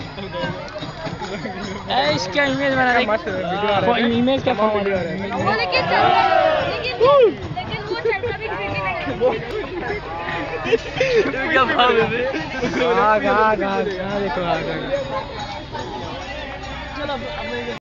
इसका इमेज बना रहा है, इमेज क्या फॉर्म वीडियो आ रहा है वो, लेकिन वो चलता भी क्या भाव है देखो चलो।